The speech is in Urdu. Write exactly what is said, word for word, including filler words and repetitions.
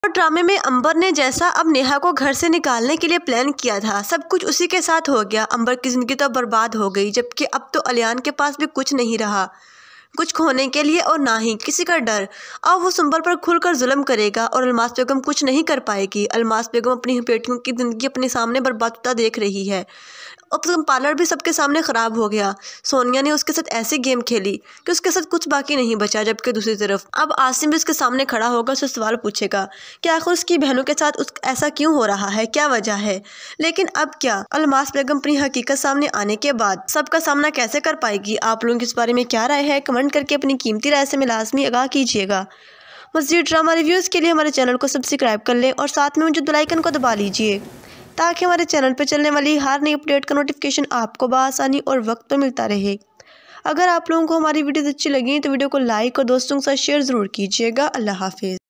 اور ڈرامے میں امبر نے جیسا اب نیہا کو گھر سے نکالنے کے لیے پلان کیا تھا، سب کچھ اسی کے ساتھ ہو گیا۔ امبر کی زندگی تو برباد ہو گئی، جبکہ اب تو الیان کے پاس بھی کچھ نہیں رہا، کچھ کھونے کے لیے اور نہ ہی کسی کا ڈر۔ اب وہ سنبل پر کھل کر ظلم کرے گا اور الماس بیگم کچھ نہیں کر پائے گی۔ الماس بیگم اپنی بیٹیوں کی زندگی اپنے سامنے برباد ہوتا دیکھ رہی ہے۔ اب پارلر بھی سب کے سامنے خراب ہو گیا۔ سونیا نے اس کے ساتھ ایسی گیم کھیلی کہ اس کے ساتھ کچھ باقی نہیں بچا، جبکہ دوسری طرف اب عاصم بھی اس کے سامنے کھڑا ہوگا، اسے سوال پوچھے گا کہ آخر اس کی بہنوں کے ساتھ ایسا کیوں ہو رہا ہے، کیا وجہ ہے۔ لیکن اب کیا الماس بیگم اپنی حقیقت سامنے آنے کے بعد سب کا سامنا کیسے کر پائے گی؟ آپ لوگوں کی اس بارے میں کیا رائے ہے؟ کمنٹ کر کے اپنی قیمتی رائے سے میں لازمی آگاہ کیجیے گا۔ مزید ڈرامہ ریویوز کے لیے ہمارے چینل کو سبسکرائب کر لیں اور ساتھ میں موجود بیل آئیکن کو دبا لیجیے تاکہ ہمارے چینل پہ چلنے والی ہر نئی اپڈیٹ کا نوٹیفیکیشن آپ کو بآسانی اور وقت پر ملتا رہے۔ اگر آپ لوگوں کو ہماری ویڈیوز اچھی لگیں تو ویڈیو کو لائک اور دوستوں کے ساتھ شیئر ضرور کیجیے گا۔ اللہ حافظ۔